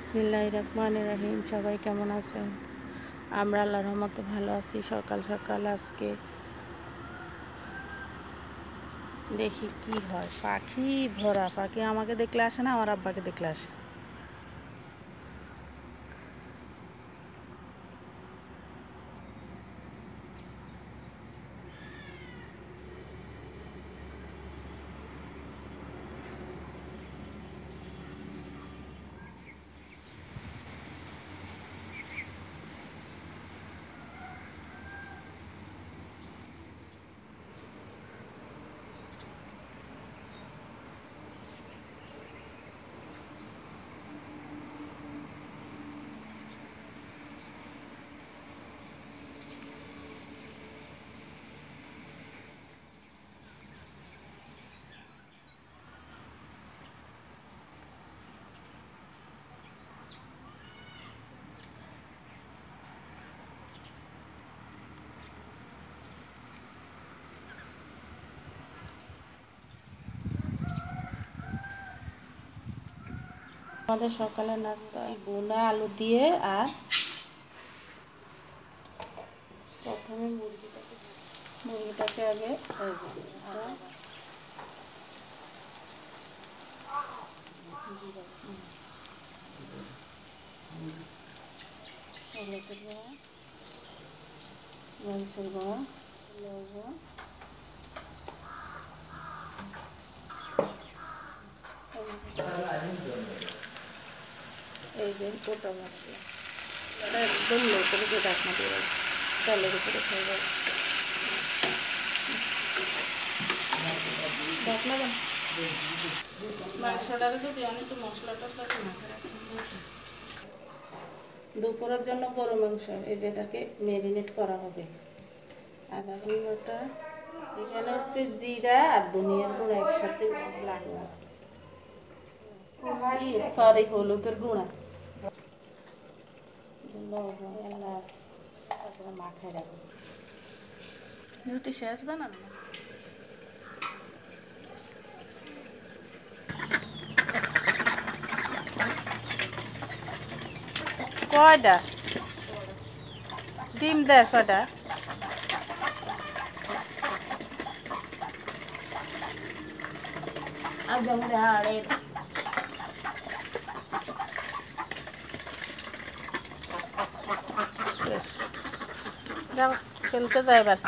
বিসমিল্লাহির রহমানির রহিম। সবাই কেমন আছেন? আমরা আল্লাহর রহমতে ভালো আছি। সকাল সকাল আজকে দেখি কি হয়। পাখি ভরা, পাখি আমাকে দেখলে আসে না, আমার আব্বাকে দেখলে আসে। আমাদের সকালের নাস্তায় বোনা আলু দিয়ে, আর প্রথমে মুরগিটাকে আগে মরিচের গুঁড়া, লবণ, এই যে গোটা মশলা, এটা একদম লো করে দিয়ে ঢাকনা দিয়ে রাখবো, তেলের উপরে খেয়ে যাবে। মাংসটাকে যদি অনেক মশলাটার সাথে মাথায় রাখি। দুপুরের জন্য গরু মাংস, এই যেটাকে ম্যারিনেট করা হবে। আদা বাটা, এখানে হচ্ছে জিরা আর ধনিয়ার গুঁড়া একসাথে লাগবে, সরি হলুদের গুঁড়া, লবণ, এলাচ, তারপরে মাখায় রাখবো। রুটি শেষ বানানো না? কয়টা ডিম দেয়? ছয়টা। যাও খেলতে যাই এবার।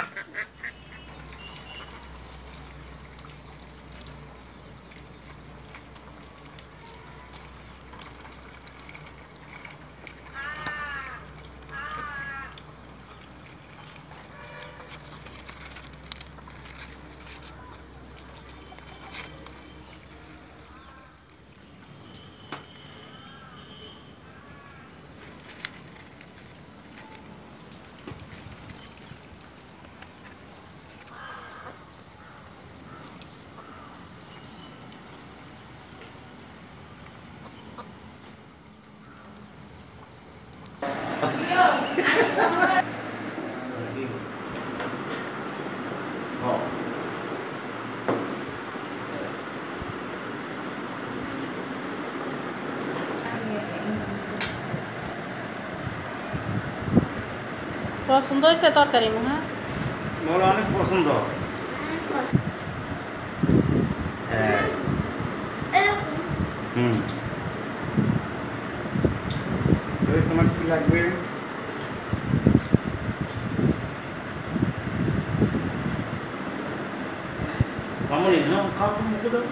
পছন্দ হয়েছে তরকারি? হ্যাঁ, মোর অনেক পছন্দ। তোমার কি লাগবে? মামনি, হ্যাঁ খাও, তো মুখে দাও।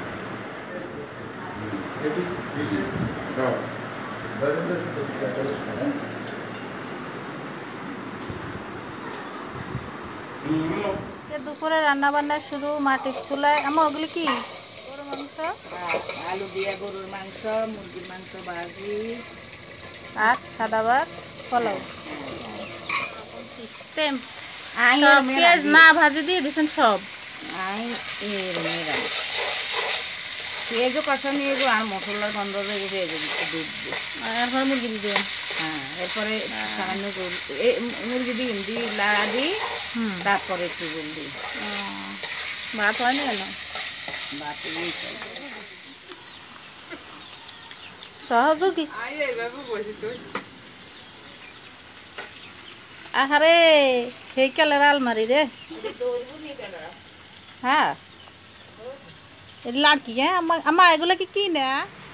দুপুরে রান্না বান্না শুরু মাটির চুলায়। আমার ওগুলি কি? গরুর মাংস, আলু দিয়া গরুর মাংস, মুরগির মাংস ভাজি, আর সাদা ভাত, পোলাও। সিস্টেম পেঁয়াজ না ভাজি দিয়ে দিয়েছেন সব। পেঁয়াজও কষা নিয়ে গো, আর মশলার গন্ধ থেকে পেঁয়াজ দুধ দিয়ে, এরপরে মুরগি দিয়ে দেবেন। হ্যাঁ, এরপরে সামান্য মুরগি ডিম দিই, লাড়া দিই, তারপরে একটু জল দিই। ভাত হয় না কেন? ভাত সহযোগী আই এইভাবে বসে তুই আহারে সেই কালের আলমারি রে হ্যাঁ লাড়কি হ্যাঁ আমার এগুলো কি না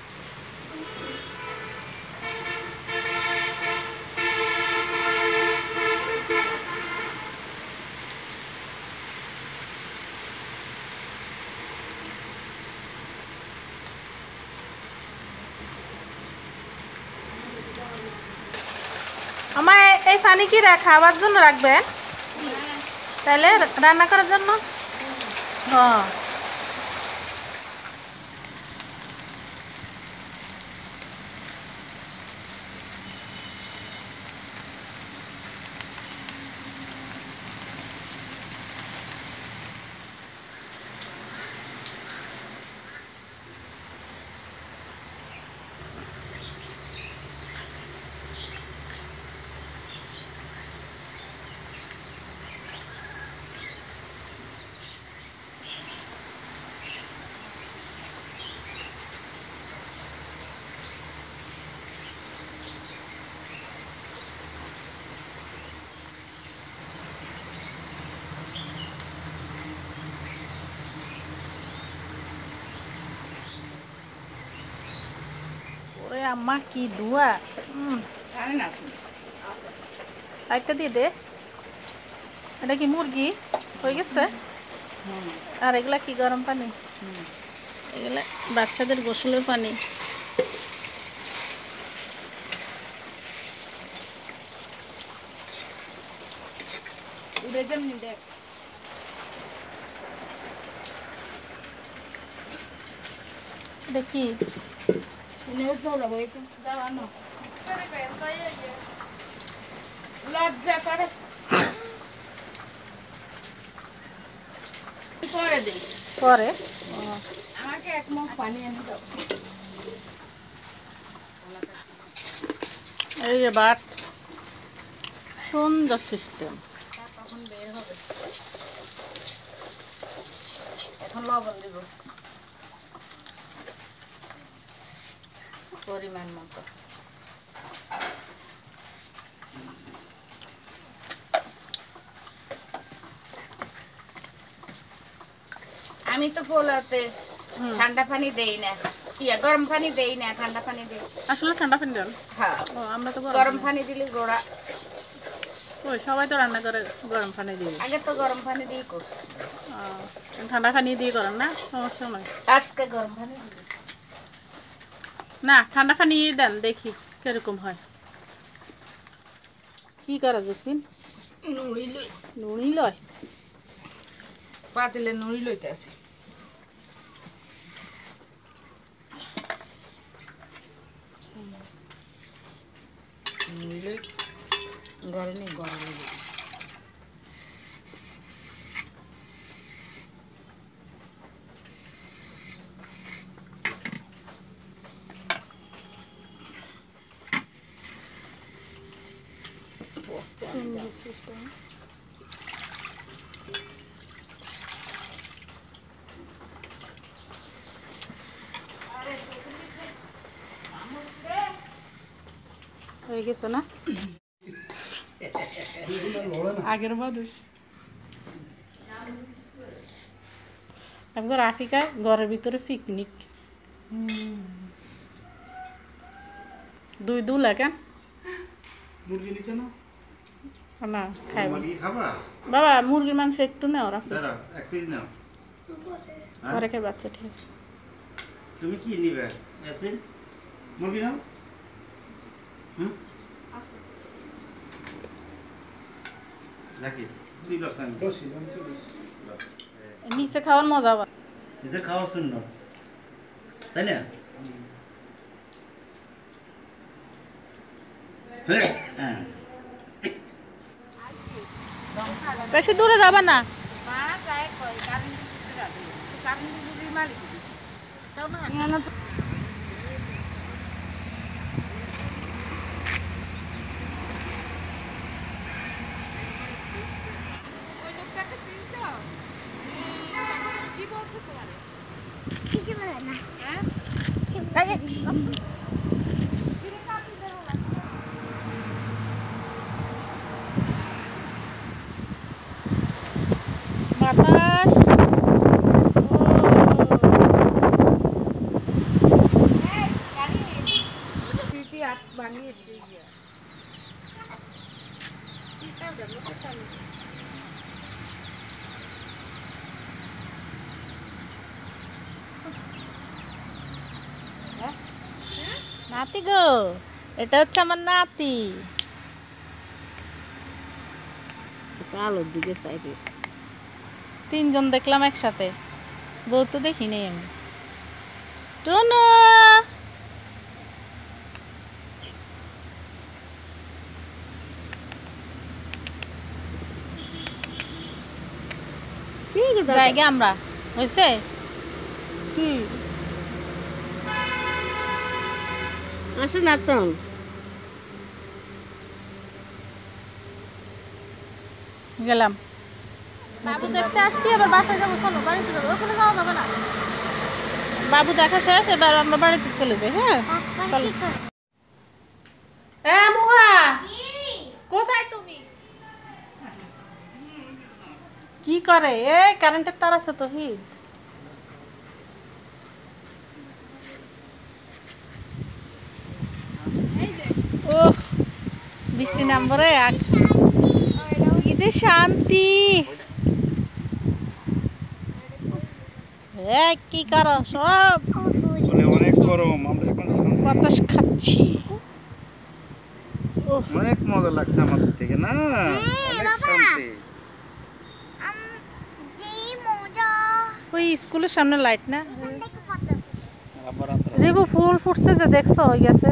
আমার এই পানি কি খাওয়ার জন্য রাখবেন তাহলে রান্না করার জন্য হ্যাঁ ওরে আম্মা কি ধোয়া জানি না একটা দিয়ে দে এটা কি মুরগি হয়ে গেছে আর এগুলা কি গরম পানি এগুলা বাচ্চাদের গোসলের পানি উড়ে যেমনি দেখ এটা কি লজ্জা করে পরে দিই পরে আমাকে এক মুখ পানি এনে দাও এই যে বাট সুন্দর সিস্টেম তখন বের হবে এখন লবণ দিব পরিমাণ মতো আমি তো পোলাতে ঠান্ডা পানি দেই না গরম পানি দেই না ঠান্ডা পানি দেই আসলে ঠান্ডা পানি দেন হ্যাঁ ও আমরা তো গরম পানি দিলে গোড়া ওই সবাই তো রান্না করে গরম পানি দিয়ে আগে তো গরম পানি দিয়ে করছি ঠান্ডা পানি দিয়ে করেন না সমস্যা নয় আজকে গরম পানি দিই না ঠান্ডা পানি দেন দেখি কিরকম হয় কি করা জসমিন নুনি লয় পাতিলে নুড়ি লইতে আসি নুড়ি লই গরমে গরমে হয়ে গেছে না আগের মানুষ একবার আফ্রিকায় ঘরের ভিতরে পিকনিক দুই দুলা কেন মুরগি নিতে না না খাইব মুরগি খাবা বাবা মুরগির মাংস একটু নাও রাখো দাঁড়া এক পিস নাও ঘরে খাই বাচ্চা ঠিক আছে তুমি কি নিবে অ্যাসিড মুরগি নাও হুম দেখি তুই দশ টাকা নিচে খাওয়ার মজা আবার নিজে খাওয়া শূন্য তাই না হ্যাঁ বেশি দূরে যাবা না মা চাই কই কারেন্ট দিতে যাবে কারেন্ট দিতে মালিক তাও না ওই লোকটাকে চিনছো কি বলছো তোমারে কিছু বলে না হ্যাঁ এই, বাতাস নাতি গো, এটা হচ্ছে আমার নাতি। আলোর দিকে চাইছিস। তিনজন দেখলাম একসাথে, বউ তো দেখি নেই আমি। টুনু জায়গা আমরা হয়েছে কি আসে না তো গেলাম। বাবু দেখতে আসছি, এবার বাসায় যাবো। চলো বাড়িতে যাবো, ওখানে যাওয়া যাবে না। বাবু দেখা শেষ, এবার আমরা বাড়িতে চলে যাই। হ্যাঁ চলো। হ্যাঁ মুহা, কোথায় তুমি? কি করে এ? কারেন্টের তার আছে তো হিট। ও বৃষ্টি নাম্বারে কি যে শান্তি। কি করো সব? অনেক গরম, আমরা এখন বাতাস খাচ্ছি। অনেক মজা লাগছে আমাদের থেকে না, অনেক শান্তি। ওই স্কুলের সামনে লাইট না রিবু, ফুল ফুটছে যে দেখছো, হয়ে গেছে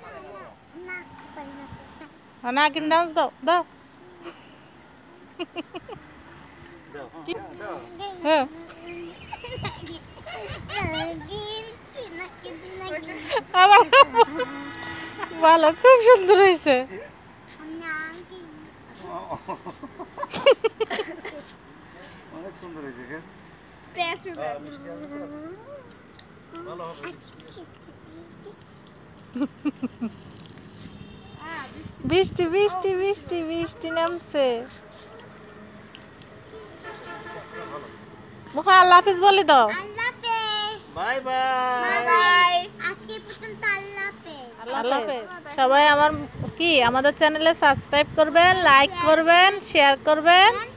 না। কিন্তু ডান্স দাও দাও। হ্যাঁ আমার ভালো, খুব সুন্দর হয়েছে। অনেক সুন্দর হয়েছে। বৃষ্টি বৃষ্টি বৃষ্টি বৃষ্টি নামছে। মুখা আল্লাহ হাফিজ বলে দাও। Bye bye. আল্লাহ হাফেজ। সবাই আমার আমাদের চ্যানেলে সাবস্ক্রাইব করবেন, লাইক করবেন, শেয়ার করবেন।